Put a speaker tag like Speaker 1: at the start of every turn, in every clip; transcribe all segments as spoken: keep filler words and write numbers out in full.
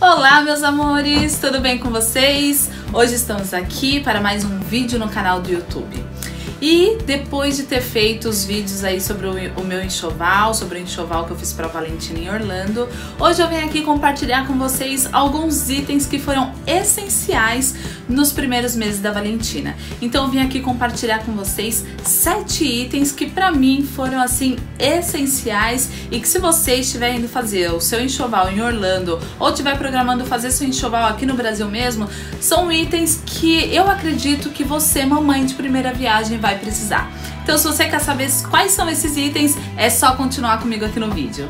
Speaker 1: Olá, meus amores, tudo bem com vocês? Hoje estamos aqui para mais um vídeo no canal do YouTube. E depois de ter feito os vídeos aí sobre o meu enxoval, sobre o enxoval que eu fiz para Valentina em Orlando, hoje eu venho aqui compartilhar com vocês alguns itens que foram essenciais nos primeiros meses da Valentina. Então eu vim aqui compartilhar com vocês sete itens que para mim foram assim essenciais e que se você estiver indo fazer o seu enxoval em Orlando ou estiver programando fazer seu enxoval aqui no Brasil mesmo, são itens que eu acredito que você, mamãe de primeira viagem, vai precisar. Então, se você quer saber quais são esses itens, é só continuar comigo aqui no vídeo.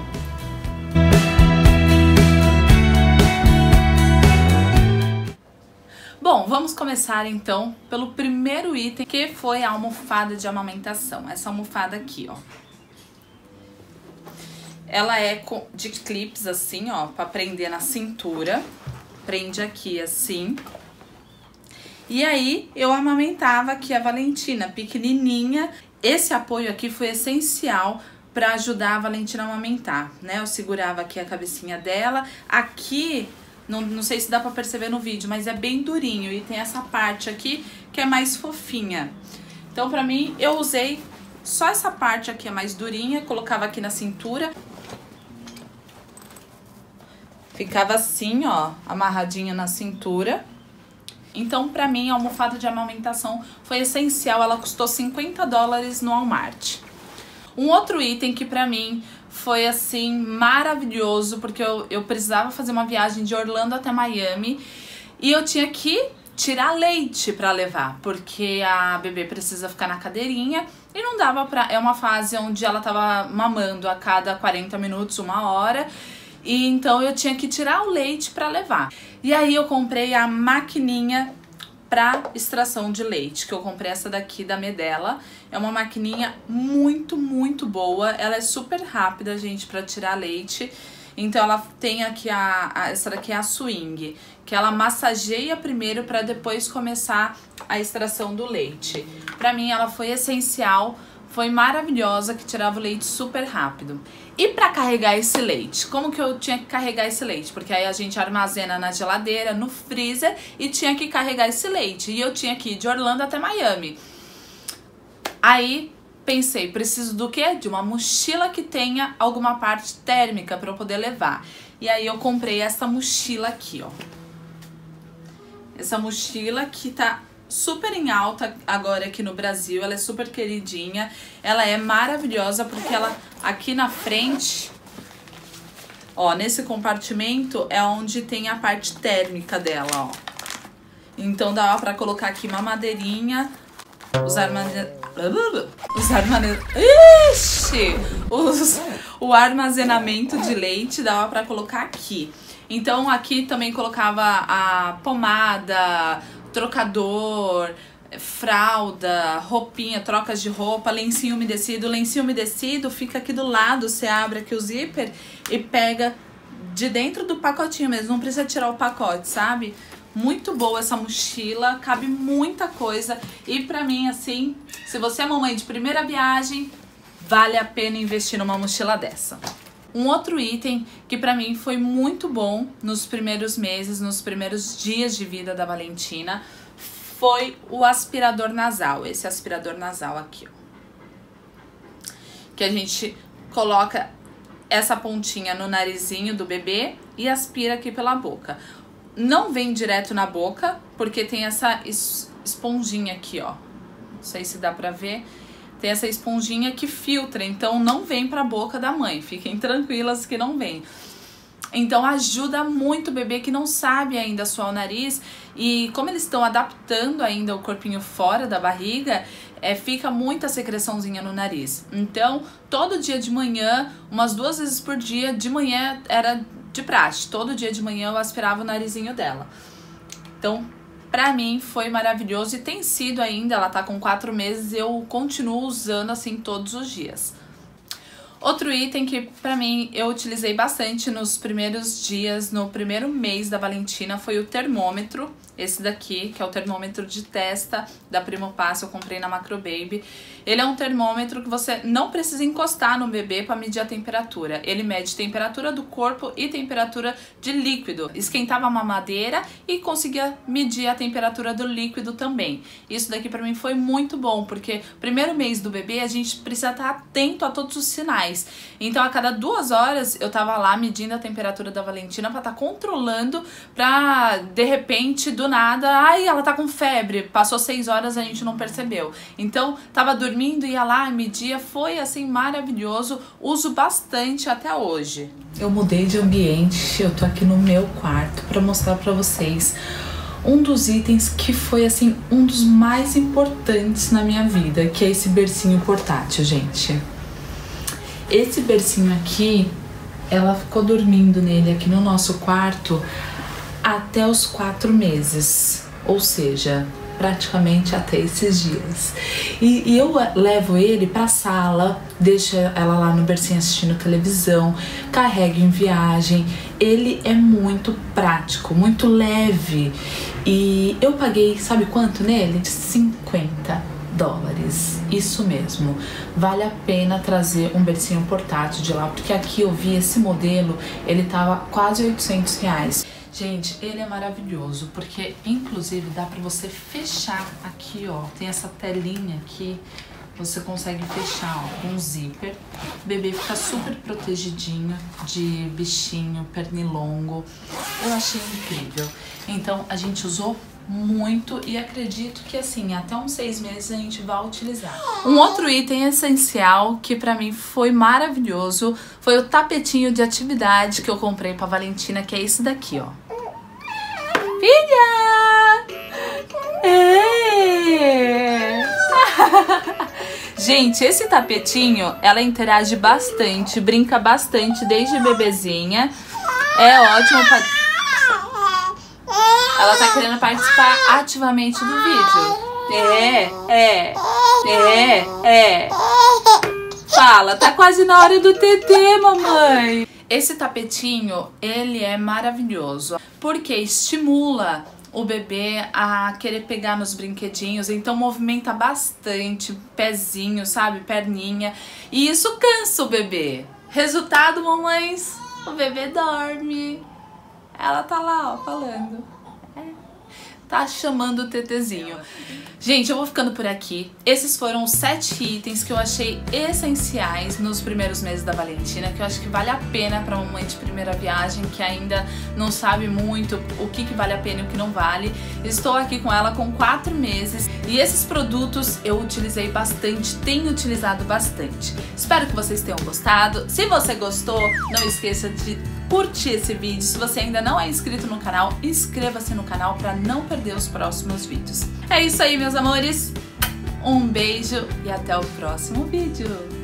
Speaker 1: Bom, vamos começar então pelo primeiro item, que foi a almofada de amamentação. Essa almofada aqui, ó. Ela é de clips assim, ó, pra prender na cintura. Prende aqui assim. E aí, eu amamentava aqui a Valentina, pequenininha. Esse apoio aqui foi essencial para ajudar a Valentina a amamentar, né? Eu segurava aqui a cabecinha dela. Aqui, não, não sei se dá para perceber no vídeo, mas é bem durinho. E tem essa parte aqui que é mais fofinha. Então, pra mim, eu usei só essa parte aqui, é mais durinha. Colocava aqui na cintura. Ficava assim, ó, amarradinha na cintura. Então, pra mim, a almofada de amamentação foi essencial. Ela custou cinquenta dólares no Walmart. Um outro item que pra mim foi, assim, maravilhoso, porque eu, eu precisava fazer uma viagem de Orlando até Miami e eu tinha que tirar leite pra levar, porque a bebê precisa ficar na cadeirinha e não dava pra... É uma fase onde ela tava mamando a cada quarenta minutos, uma hora... E então eu tinha que tirar o leite para levar. E aí eu comprei a maquininha para extração de leite, que eu comprei essa daqui da Medela. É uma maquininha muito, muito boa. Ela é super rápida, gente, para tirar leite. Então ela tem aqui a, a essa daqui é a swing, que ela massageia primeiro para depois começar a extração do leite. Para mim ela foi essencial. Foi maravilhosa, que tirava o leite super rápido. E para carregar esse leite? Como que eu tinha que carregar esse leite? Porque aí a gente armazena na geladeira, no freezer e tinha que carregar esse leite. E eu tinha que ir de Orlando até Miami. Aí pensei, preciso do quê? De uma mochila que tenha alguma parte térmica para eu poder levar. E aí eu comprei essa mochila aqui, ó. Essa mochila que tá super em alta agora aqui no Brasil, ela é super queridinha, ela é maravilhosa porque ela aqui na frente, ó, nesse compartimento é onde tem a parte térmica dela, ó. Então dá pra colocar aqui mamadeirinha, os armazenamentos, os armazenamentos, ixi, os, o armazenamento de leite dava pra colocar aqui. Então aqui também colocava a pomada, trocador, fralda, roupinha, trocas de roupa, lencinho umedecido. Lencinho umedecido fica aqui do lado, você abre aqui o zíper e pega de dentro do pacotinho mesmo, não precisa tirar o pacote, sabe? Muito boa essa mochila, cabe muita coisa e pra mim, assim, se você é mamãe de primeira viagem, vale a pena investir numa mochila dessa. Um outro item que pra mim foi muito bom nos primeiros meses, nos primeiros dias de vida da Valentina, foi o aspirador nasal. Esse aspirador nasal aqui, ó. Que a gente coloca essa pontinha no narizinho do bebê e aspira aqui pela boca. Não vem direto na boca, porque tem essa esponjinha aqui, ó. Não sei se dá pra ver. Tem essa esponjinha que filtra, então não vem pra boca da mãe. Fiquem tranquilas que não vem. Então ajuda muito o bebê que não sabe ainda suar o nariz. E como eles estão adaptando ainda o corpinho fora da barriga, é, fica muita secreçãozinha no nariz. Então todo dia de manhã, umas duas vezes por dia, de manhã era de praxe. Todo dia de manhã eu aspirava o narizinho dela. Então... pra mim foi maravilhoso e tem sido ainda, ela tá com quatro meses e eu continuo usando assim todos os dias. Outro item que pra mim eu utilizei bastante nos primeiros dias, no primeiro mês da Valentina, foi o termômetro. esse daqui, que é o termômetro de testa da Primopassio, eu comprei na Macrobaby. Ele é um termômetro que você não precisa encostar no bebê para medir a temperatura. Ele mede temperatura do corpo e temperatura de líquido. Esquentava a mamadeira e conseguia medir a temperatura do líquido também. Isso daqui para mim foi muito bom, porque primeiro mês do bebê a gente precisa estar atento a todos os sinais. Então a cada duas horas eu tava lá medindo a temperatura da Valentina para estar controlando, para de repente do nada, ai, ela tá com febre, passou seis horas, a gente não percebeu. Então, tava dormindo, ia lá, media, foi assim maravilhoso, uso bastante até hoje. Eu mudei de ambiente, eu tô aqui no meu quarto para mostrar para vocês um dos itens que foi assim um dos mais importantes na minha vida, que é esse bercinho portátil, gente. Esse bercinho aqui, ela ficou dormindo nele aqui no nosso quarto até os quatro meses, ou seja, praticamente até esses dias. E, e eu levo ele pra sala, deixo ela lá no bercinho assistindo televisão, carrego em viagem. Ele é muito prático, muito leve. E eu paguei, sabe quanto nele? cinquenta dólares. Isso mesmo. Vale a pena trazer um bercinho portátil de lá, porque aqui eu vi esse modelo, ele tava quase oitocentos reais. Gente, ele é maravilhoso, porque inclusive dá pra você fechar aqui, ó. Tem essa telinha aqui, você consegue fechar, ó, com um zíper. O bebê fica super protegidinho de bichinho, pernilongo. Eu achei incrível. Então, a gente usou muito e acredito que assim, até uns seis meses a gente vai utilizar. Um outro item essencial que pra mim foi maravilhoso foi o tapetinho de atividade que eu comprei pra Valentina, que é esse daqui, ó. Filha! É! Gente, esse tapetinho, ela interage bastante, brinca bastante desde bebezinha. É ótimo pra... Ela tá querendo participar ativamente do vídeo. É, é, é, é. Fala, tá quase na hora do tetê, mamãe. Esse tapetinho, ele é maravilhoso, porque estimula o bebê a querer pegar nos brinquedinhos, então movimenta bastante, pezinho, sabe, perninha, e isso cansa o bebê. Resultado, mamães, o bebê dorme. Ela tá lá, ó, falando. Tá chamando o tetezinho. Gente, eu vou ficando por aqui. Esses foram os sete itens que eu achei essenciais nos primeiros meses da Valentina, que eu acho que vale a pena para uma mãe de primeira viagem que ainda não sabe muito o que, que vale a pena e o que não vale. Estou aqui com ela com quatro meses e esses produtos eu utilizei bastante, tenho utilizado bastante. Espero que vocês tenham gostado. Se você gostou, não esqueça de curtir esse vídeo. Se você ainda não é inscrito no canal, inscreva-se no canal para não perder os próximos vídeos. É isso aí, meus amores. Um beijo e até o próximo vídeo.